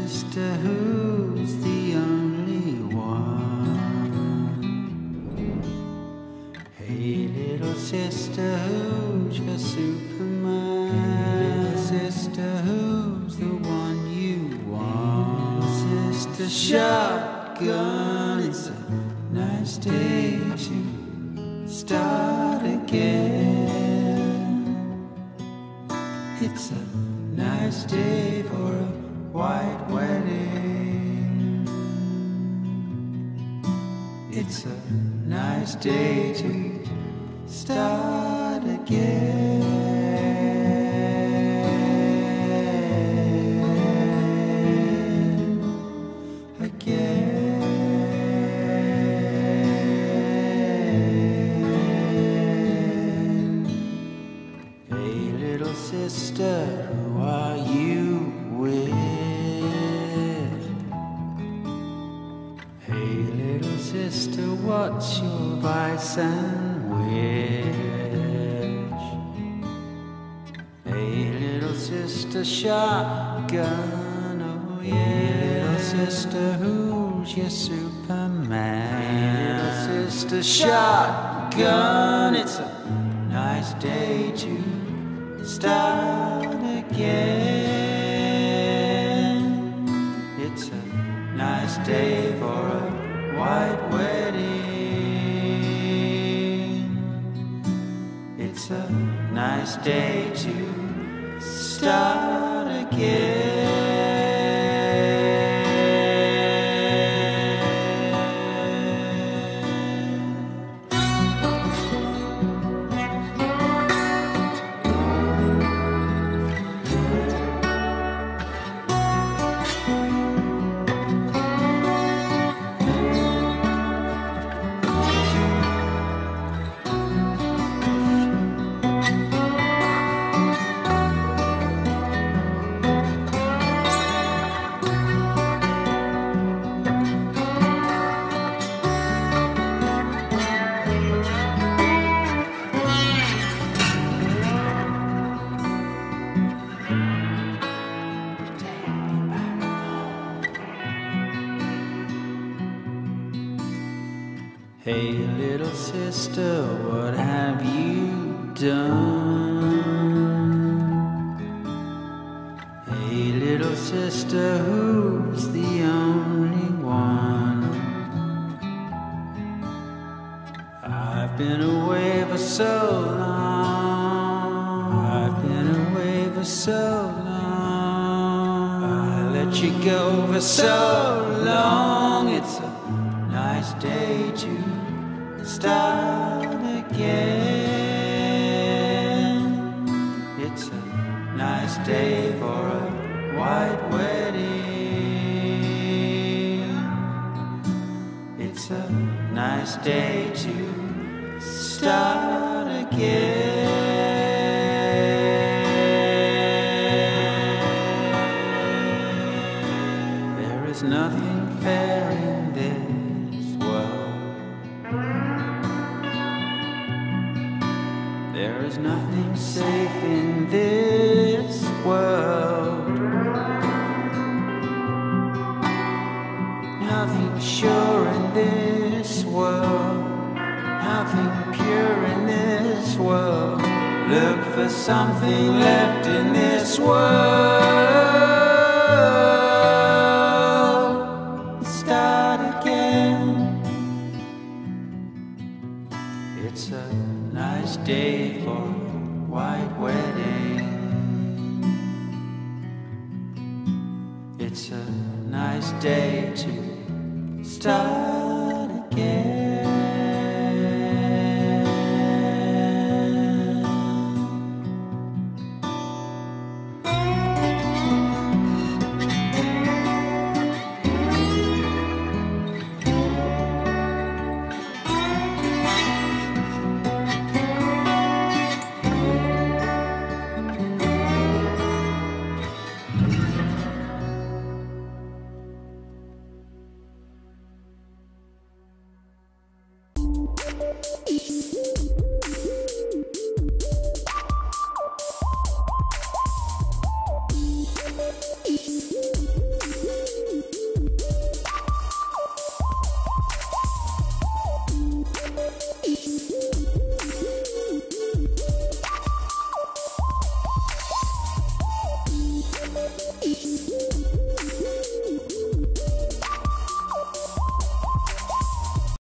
sister, who's the only one? Hey little sister, who's your Superman? Hey little sister, who's the one you want? Sister shotgun, it's a nice day to start again. It's a nice day for a white wedding. It's a nice day to start again. Hey little sister, who are you with? Hey little sister, what's your vice and wish? Hey little sister, shotgun, oh yeah. Hey little sister, who's your Superman? Hey little sister, shotgun, it's a nice day to start again. It's a nice day for a white wedding. It's a nice day to start again. Hey little sister, what have you done? Hey little sister, who's the only one? I've been away for so long. I've been away for so long. I let you go for so long. It's a nice day to start again. It's a nice day for a white wedding. It's a nice day to start again. There is nothing fair in this world. There is nothing safe in this world. Nothing sure in this world. Nothing pure in this world. Look for something left in this world. Start again. It's a nice day for a white wedding. It's a nice day to start again.